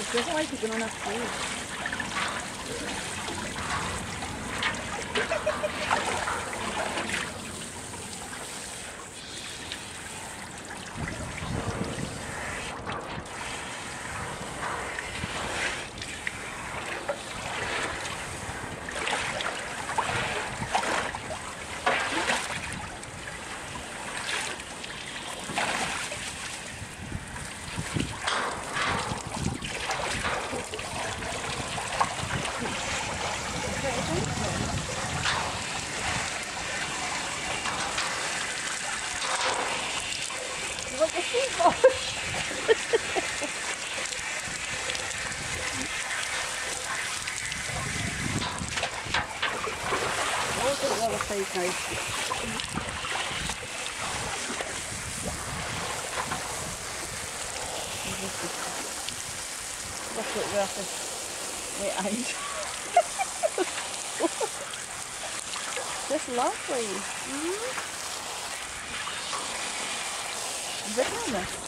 doesn't like to get enough food. Look at people. Look at the other face now. Look at the way out. Just lovely. Bananas.